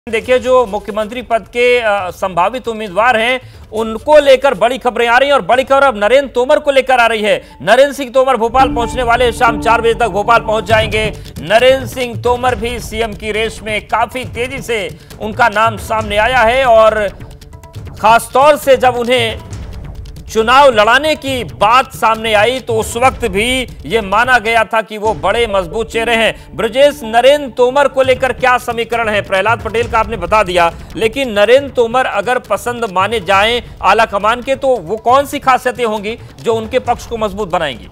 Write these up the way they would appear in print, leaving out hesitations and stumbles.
देखिए, जो मुख्यमंत्री पद के संभावित उम्मीदवार हैं उनको लेकर बड़ी खबरें आ रही हैं और बड़ी खबर अब नरेंद्र तोमर को लेकर आ रही है। नरेंद्र सिंह तोमर भोपाल पहुंचने वाले, शाम 4 बजे तक भोपाल पहुंच जाएंगे। नरेंद्र सिंह तोमर भी सीएम की रेस में काफी तेजी से उनका नाम सामने आया है और खासतौर से जब उन्हें चुनाव लड़ाने की बात सामने आई तो उस वक्त भी यह माना गया था कि वो बड़े मजबूत चेहरे हैं। ब्रजेश, नरेंद्र तोमर को लेकर क्या समीकरण है? प्रहलाद पटेल का आपने बता दिया, लेकिन नरेंद्र तोमर अगर पसंद माने जाएं आला कमान के तो वो कौन सी खासियतें होंगी जो उनके पक्ष को मजबूत बनाएंगी?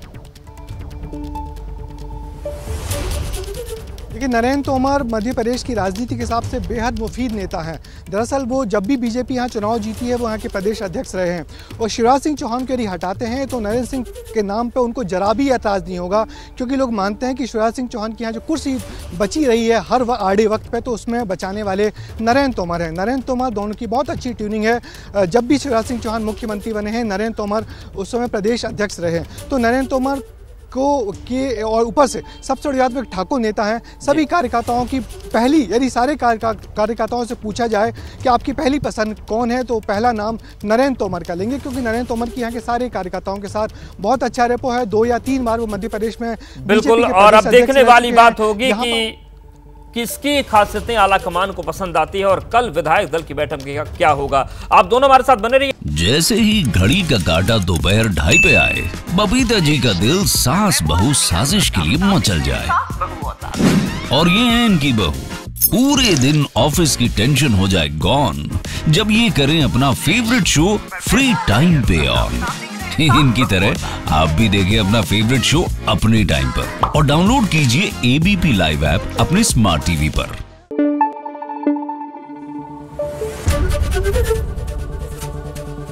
देखिए, नरेंद्र तोमर मध्य प्रदेश की राजनीति के हिसाब से बेहद मुफीद नेता हैं। दरअसल वो जब भी बीजेपी यहाँ चुनाव जीती है वो यहाँ के प्रदेश अध्यक्ष रहे हैं और शिवराज सिंह चौहान को यदि हटाते हैं तो नरेंद्र सिंह के नाम पे उनको जरा भी एतराज़ नहीं होगा, क्योंकि लोग मानते हैं कि शिवराज सिंह चौहान की यहाँ जो कुर्सी बची रही है हर आड़े वक्त पे तो उसमें बचाने वाले नरेंद्र तोमर हैं। नरेंद्र तोमर दोनों की बहुत अच्छी ट्यूनिंग है। जब भी शिवराज सिंह चौहान मुख्यमंत्री बने हैं, नरेंद्र तोमर उस समय प्रदेश अध्यक्ष रहे, तो नरेंद्र तोमर को के और ऊपर से सबसे बड़ी बात में ठाकुर नेता हैं। सभी कार्यकर्ताओं की पहली, यदि सारे कार्यकर्ताओं से पूछा जाए कि आपकी पहली पसंद कौन है तो पहला नाम नरेंद्र तोमर का लेंगे, क्योंकि नरेंद्र तोमर की यहाँ के सारे कार्यकर्ताओं के साथ बहुत अच्छा रेपो है। 2 या 3 बार वो मध्य प्रदेश में बिल्कुल, और अब देखने वाली बात होगी कि किसकी खासियतें आला कमान को पसंद आती है और कल विधायक दल की बैठक में क्या होगा। आप दोनों हमारे साथ बने रहिए। जैसे ही घड़ी का काटा दोपहर 2:30 पे आए, बबीता जी का दिल सास बहू साजिश के लिए मचल जाए। और ये है इनकी बहू, पूरे दिन ऑफिस की टेंशन हो जाए गॉन जब ये करें अपना फेवरेट शो फ्री टाइम पे ऑन। इनकी तरह आप भी देखिए अपना फेवरेट शो अपने टाइम पर और डाउनलोड कीजिए एबीपी लाइव ऐप अपने स्मार्ट टीवी पर।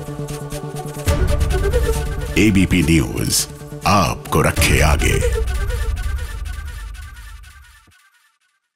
एबीपी न्यूज आपको रखे आगे।